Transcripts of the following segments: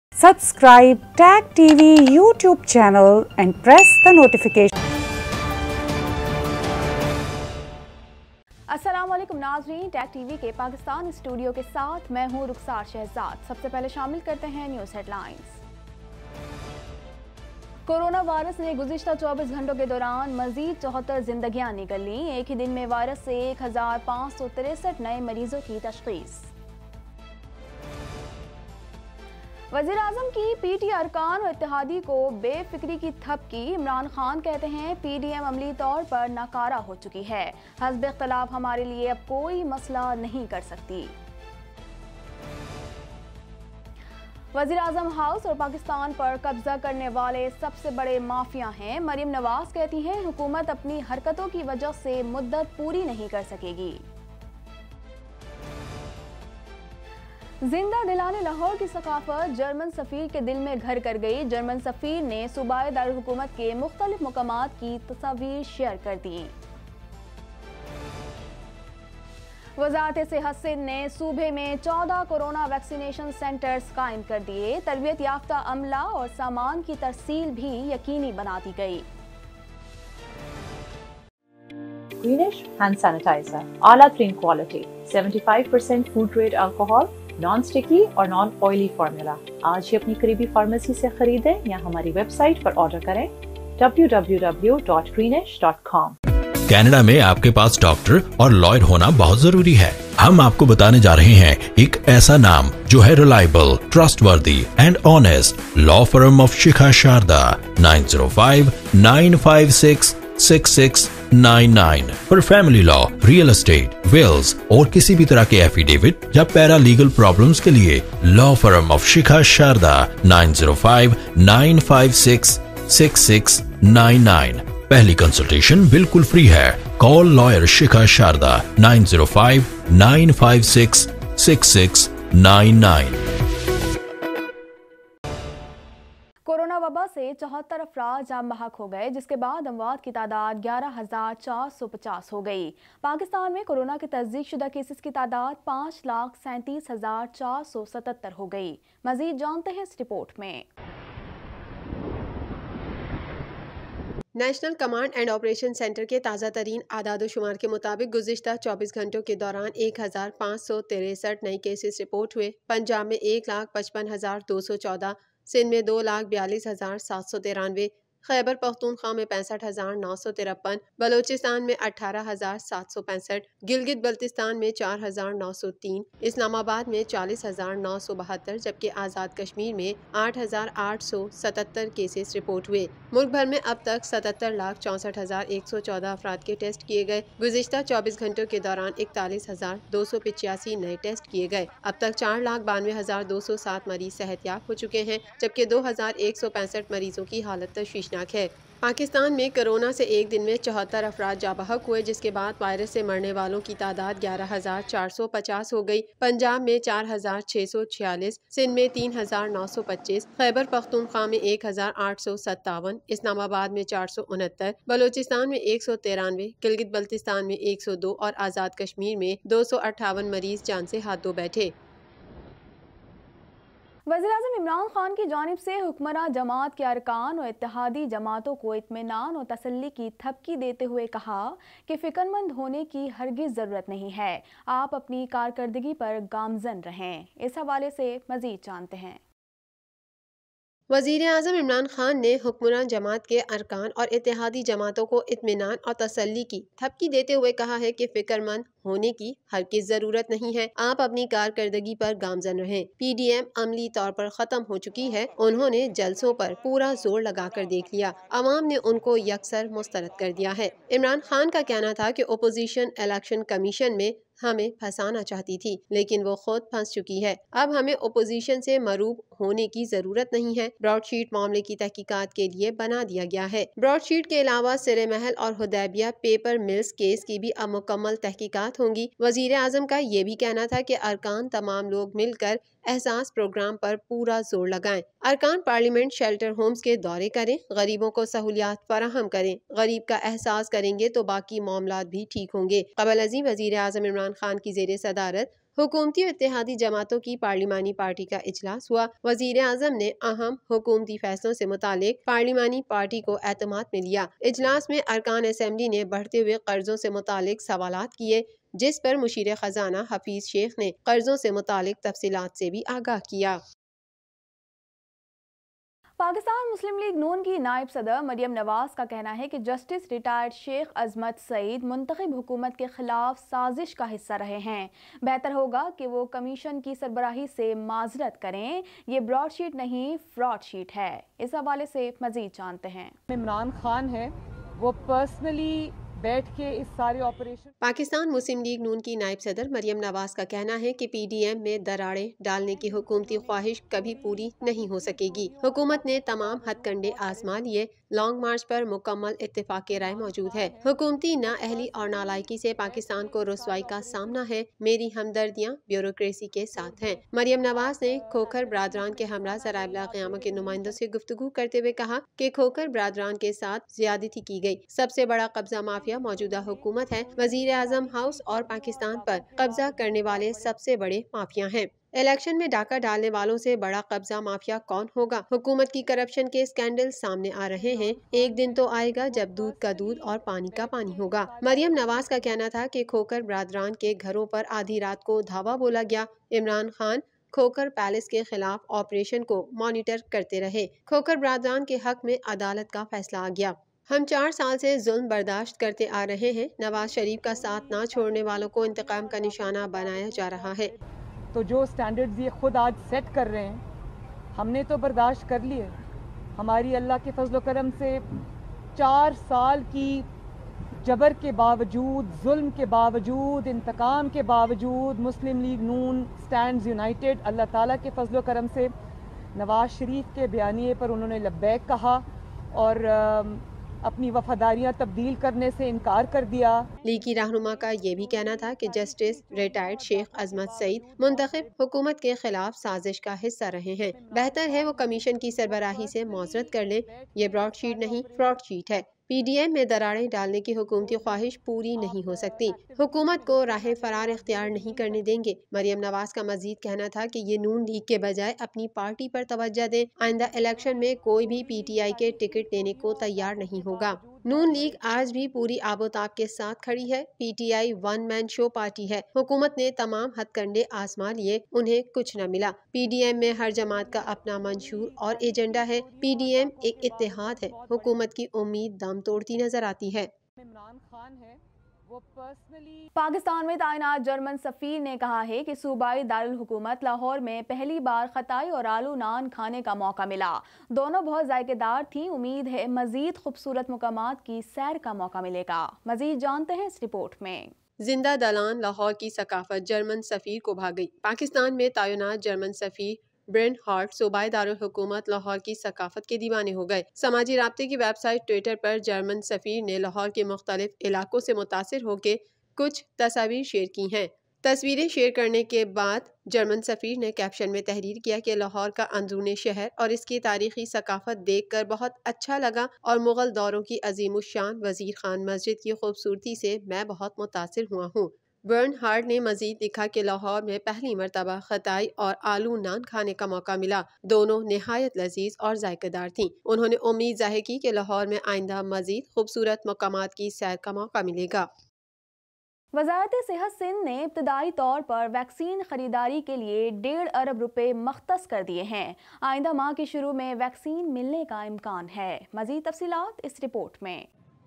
Subscribe Tag TV YouTube channel and press the notification. अस्सलामुअलैकुम नाज़रीन, tag TV के Pakistan studio के साथ मैं हूं रुखसार शहजाद। सबसे पहले शामिल करते हैं न्यूज़ हेडलाइंस। कोरोना वायरस ने गुज़िश्ता 24 घंटों के दौरान मजीद 74 जिंदगियां निकल लीं। एक ही दिन में वायरस से 1563 नए मरीजों की तशख़ीस। वज़ीर-ए-आज़म की पीटी अरकान और इत्तेहादी को बेफिक्री की थपकी। इमरान खान कहते हैं पीडीएम अमली तौर पर नाकारा हो चुकी है। हस्ब इख्तिलाफ हमारे लिए अब कोई मसला नहीं कर सकती। वज़ीर-ए-आज़म हाउस और पाकिस्तान पर कब्जा करने वाले सबसे बड़े माफिया हैं। मरीम नवाज कहती हैं हुकूमत अपनी हरकतों की वजह से मुद्दत पूरी नहीं कर सकेगी। जिंदा दिलाने लाहौर की सकाफत जर्मन सफीर के दिल में घर कर गई। जर्मन सफीर ने सूबाई दारुल हुकूमत के मुख्तलिफ मकामात की तस्वीर शेयर कर दी। वज़ारत सेहत सिंध ने सूबे में 14 कोरोना वैक्सीनेशन सेंटर्स कायम कर दिए। तरबियत याफ्ता अमला और सामान की तरसील भी यकीनी बना दी गई। Greenish hand sanitizer, आला तरीन quality, 75% food grade alcohol, non sticky और नॉन ऑयली फार्मूला। आज ही अपनी करीबी फार्मेसी से खरीदें या हमारी वेबसाइट पर ऑर्डर करें www.greenish.com। कनाडा में आपके पास डॉक्टर और लॉयर होना बहुत जरूरी है। हम आपको बताने जा रहे हैं एक ऐसा नाम जो है reliable, trustworthy and honest. Law firm of Shikha Sharda, 9059566699 पर family law, real estate, wills और किसी भी तरह के एफिडेविट या पैरा लीगल प्रॉब्लम्स के लिए law firm of Shikha Sharda, 9059566699। पहली कंसल्टेशन बिल्कुल फ्री है। Call lawyer Shikha Sharda, 9059566699। Corona वबा से 74 अफराद जान बहक हो गए, जिसके बाद अमवात की तादाद 11,450 हो गई। पाकिस्तान में कोरोना के तस्दीक शुदा केसेस की तादाद 5,37,477 हो गई। मजीद जानते हैं इस रिपोर्ट में। National Command and Operation Centre के ताज़ा तरीन आदाद शुमार के मुताबिक गुज़िश्ता 24 घंटों के दौरान 1,563 नए केसेस रिपोर्ट हुए। पंजाब में 1,55,214, सिंध में 2,42,793, खैबर पख्तूनख्वा में 65,953, बलोचिस्तान में 18,765, गिलगित बल्तिस्तान में 4,903, इस्लामाबाद में 40,972, जबकि आज़ाद कश्मीर में 8,877 केसेस रिपोर्ट हुए। मुल्क भर में अब तक 77,64,114 अफराद के टेस्ट किए गए। गुज़िश्ता 24 घंटों के दौरान 41,285 नए टेस्ट किए गए। अब तक 4,92,207 मरीज सेहतयाब हो चुके हैं, जबकि 2,165 मरीजों की हालत तशवीशनाक है। पाकिस्तान में कोरोना से एक दिन में 74 अफराद जाबहक हुए, जिसके बाद वायरस से मरने वालों की तादाद 11,450 हो गई। पंजाब में 4,646, सिंध में 3,925, खैबर पख्तूनख्वा में 1,857, इस्लामाबाद में 469, बलोचिस्तान में 193, गिलगित बल्तिस्तान में 102 और आज़ाद कश्मीर में 258 मरीज जान से हाथ धो बैठे। वज़ीर-ए-आज़म इमरान खान की जानिब से हुक्मरान जमात के अरकान और इत्तेहादी जमातों को इत्मीनान और तसल्ली की थपकी देते हुए कहा कि फिक्रमंद होने की हरगिज़ ज़रूरत नहीं है, आप अपनी कारकर्दगी पर गामज़न रहें। इस हवाले से मज़ीद जानते हैं। वज़ीर-ए-आज़म इमरान खान ने हुक्मरान जमात के अरकान और इत्तेहादी जमातों को इत्मीनान और तसल्ली की थपकी देते हुए कहा है कि फिक्रमंद होने की हरगिज़ ज़रूरत नहीं है, आप अपनी कारकर्दगी पर गामज़न रहें। पीडीएम अमली तौर पर ख़त्म हो चुकी है। उन्होंने जलसों पर पूरा जोर लगाकर देख लिया, अवाम ने उनको यकसर मुस्तरद कर दिया है। इमरान खान का कहना था कि अपोजिशन इलेक्शन कमीशन में हमें फंसाना चाहती थी, लेकिन वो खुद फंस चुकी है। अब हमें अपोजिशन से मरूब होने की जरूरत नहीं है। ब्रॉडशीट मामले की तहकीकात के लिए बना दिया गया है। ब्रॉडशीट के अलावा सिरे महल और हुदैबिया पेपर मिल्स केस की भी अब मुकम्मल तहकीकात होंगी। वजीर आजम का ये भी कहना था कि अरकान तमाम लोग मिलकर एहसास प्रोग्राम पर पूरा जोर लगाएं। अरकान पार्लियामेंट शेल्टर होम्स के दौरे करें, गरीबों को सहूलियात फराहम करें। गरीब का एहसास करेंगे तो बाकी मामलात भी ठीक होंगे। कबल अज़ीम वज़ीर आज़म इमरान खान की ज़ेरे सदारत हुकूमती और इत्तेहादी जमातों की पार्लिमानी पार्टी का इजलास हुआ। वजीर आज़म ने अहम हुकूमती फैसलों से मुतालिक पार्लिमानी पार्टी को एतमाद में लिया। इजलास में अरकान असम्बली ने बढ़ते हुए कर्जों से मुतालिक सवालात किए, जिस पर मुशीर खजाना हफीज शेख ने कर्जों से मुतालिक तफसीलात से भी आगाह किया। पाकिस्तान मुस्लिम लीग नून की नायब सदर मरियम नवाज का कहना है कि जस्टिस रिटायर्ड शेख अजमत सईद मुंतखब हुकूमत के खिलाफ साजिश का हिस्सा रहे हैं। बेहतर होगा कि वो कमीशन की सरबराही से माजरत करें। ये ब्रॉडशीट नहीं, फ्रॉड शीट है। इस हवाले से मजीद जानते हैं। इमरान खान है वो पर्सनली बैठ के इस सारे operation. Pakistan Muslim League Noon की नायब सदर मरियम नवाज का कहना है कि PDM में दरारें डालने की हुकूमती ख्वाहिश कभी पूरी नहीं हो सकेगी। हुकूमत ने तमाम हथकंडे आजमा लिए। लॉन्ग मार्च पर मुकम्मल इत्तेफाक राय मौजूद है। हुकूमती नाअहली और नालायकी से पाकिस्तान को रुसवाई का सामना है। मेरी हमदर्दियाँ ब्यूरोक्रेसी के साथ हैं। मरियम नवाज ने खोखर बरादरान के हमरा ज़राइब क़यामा के नुमाइंदों से गुफ्तगू करते हुए कहा कि खोखर बरादरान के साथ ज्यादती की गई। सबसे बड़ा कब्जा माफिया मौजूदा हुकूमत है। वजीर आज़म हाउस और पाकिस्तान पर कब्जा करने वाले सबसे बड़े माफिया हैं। इलेक्शन में डाका डालने वालों से बड़ा कब्जा माफिया कौन होगा? हुकूमत की करप्शन के स्कैंडल सामने आ रहे हैं। एक दिन तो आएगा जब दूध का दूध और पानी का पानी होगा। मरियम नवाज का कहना था कि खोखर बरादरान के घरों पर आधी रात को धावा बोला गया। इमरान खान खोखर पैलेस के खिलाफ ऑपरेशन को मॉनिटर करते रहे। खोखर बरादरान के हक में अदालत का फैसला आ गया। हम 4 साल से जुल्म बर्दाश्त करते आ रहे हैं। नवाज शरीफ का साथ ना छोड़ने वालों को इंतकाम का निशाना बनाया जा रहा है। तो जो स्टैंडर्ड्स ये खुद आज सेट कर रहे हैं, हमने तो बर्दाश्त कर लिए। हमारी अल्लाह के फजल करम से 4 साल की जबर के बावजूद, जुल्म के बावजूद, इंतकाम के बावजूद Muslim League Noon stands united. Allah ताला के फजल करम से नवाज शरीफ के बयानिए पर उन्होंने लब्बैक कहा और अपनी वफादारियां तब्दील करने से इनकार कर दिया। लीग की रहनुमा का ये भी कहना था कि जस्टिस रिटायर्ड शेख अजमत सईद मुंतखब हुकूमत के खिलाफ साजिश का हिस्सा रहे हैं। बेहतर है वो कमीशन की सरबराही से मौजरत कर लें। ये ब्रॉडशीट नहीं, फ्रॉड शीट है। PDM में दरारें डालने की हुकूमती ख्वाहिश पूरी नहीं हो सकती। हुकूमत को राह फरार इख्तियार नहीं करने देंगे। मरियम नवाज का मजीद कहना था कि ये नून लीग के बजाय अपनी पार्टी पर तवज्जो दें। आइंदा इलेक्शन में कोई भी PTI के टिकट देने को तैयार नहीं होगा। नून लीग आज भी पूरी आबोताब के साथ खड़ी है। PTI 1 मैन शो पार्टी है। हुकूमत ने तमाम हथकंडे आजमा लिए, उन्हें कुछ न मिला। PDM में हर जमात का अपना मंशूर और एजेंडा है। PDM एक इत्तेहाद है। हुकूमत की उम्मीद दम तोड़ती नजर आती है। इमरान खान है वो पर्सनली। पाकिस्तान में तैनात जर्मन सफीर ने कहा है कि सूबाई दारुल हुकूमत लाहौर में पहली बार खताई और आलू नान खाने का मौका मिला। दोनों बहुत जायकेदार थी। उम्मीद है मजीद खूबसूरत मुकामात की सैर का मौका मिलेगा। मजीद जानते हैं इस रिपोर्ट में। जिंदा दलान लाहौर की सकाफत जर्मन सफीर को भाग गई। पाकिस्तान में तैनात जर्मन सफीर ब्रेन हार्ट सूबाई दारुल हुकूमत लाहौर की सकाफत के दीवाने हो गए। समाजी राब्ते की वेबसाइट ट्विटर पर जर्मन सफीर ने लाहौर के मुख्तलिफ इलाकों से मुतासिर होकर कुछ तस्वीर शेयर की हैं। तस्वीरें शेयर करने के बाद जर्मन सफीर ने कैप्शन में तहरीर किया कि लाहौर का अंदरूनी शहर और इसकी तारीखी सकाफत देखकर बहुत अच्छा लगा और मुगल दौरों की अजीमुशान वजीर खान मस्जिद की खूबसूरती से मैं बहुत मुतासिर हुआ हूँ। बर्न हार्ट ने मजीद लिखा कि लाहौर में पहली मरतबा खताई और आलू नान खाने का मौका मिला। दोनों निहायत लजीज और जायकेदार थीं। उन्होंने उम्मीद जाहिर की कि लाहौर में आइंदा मजीद खूबसूरत मकामात की सैर का मौका मिलेगा। वज़ारत सेहत सिंध ने इब्तदाई तौर पर वैक्सीन खरीदारी के लिए 1.5 अरब रुपए मख्तस कर दिए हैं। आइंदा माह के शुरू में वैक्सीन मिलने का इम्कान है। मजीद तफसीलात इस रिपोर्ट में।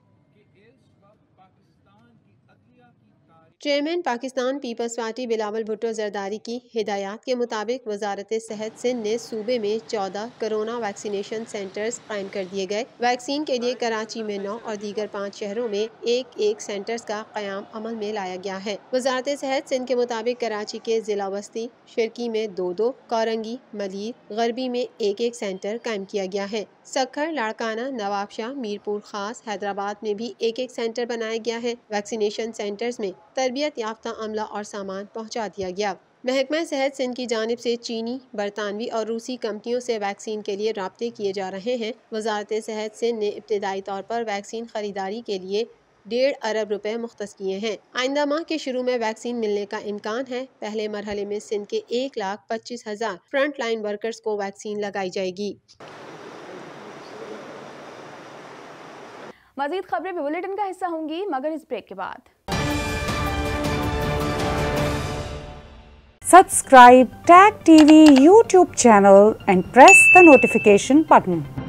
Chairman Pakistan Peoples Party Bilawal Bhutto Zardari की हिदायत के मुताबिक वजारत सेहत सिंध ने सूबे में 14 कोरोना वैक्सीनेशन सेंटर्स कायम कर दिए गए। वैक्सीन के लिए कराची में 9 और दीगर 5 शहरों में एक सेंटर्स का क़याम अमल में लाया गया है। वजारत सेहत सिंध के मुताबिक कराची के जिला वस्ती शिरकी में 2, कौरंगी, मलीर, गरबी में एक सेंटर कायम किया गया है। सखर, लाड़काना, नवाबशाह, मीरपुर खास, हैदराबाद में भी एक सेंटर बनाया गया है। वैक्सीनेशन सेंटर्स में तरबियत याफ्ता अमला और सामान पहुंचा दिया गया। महकमा सेहत सिंध की जानिब से चीनी, बरतानवी और रूसी कंपनियों से वैक्सीन के लिए राब्ते किए जा रहे हैं। वजारत सेहत सिंध ने इब्तिदाई तौर पर वैक्सीन खरीदारी के लिए 1.5 अरब रुपए मुख्तस किए हैं। आइंदा माह के शुरू में वैक्सीन मिलने का इम्कान है। पहले मरहले में सिंध के 1,25,000 फ्रंट लाइन वर्कर्स को वैक्सीन लगाई जाएगी। मजीद खबरें भी बुलेटिन का हिस्सा होंगी, मगर इस ब्रेक के बाद। Subscribe TAG TV YouTube channel and press the notification button.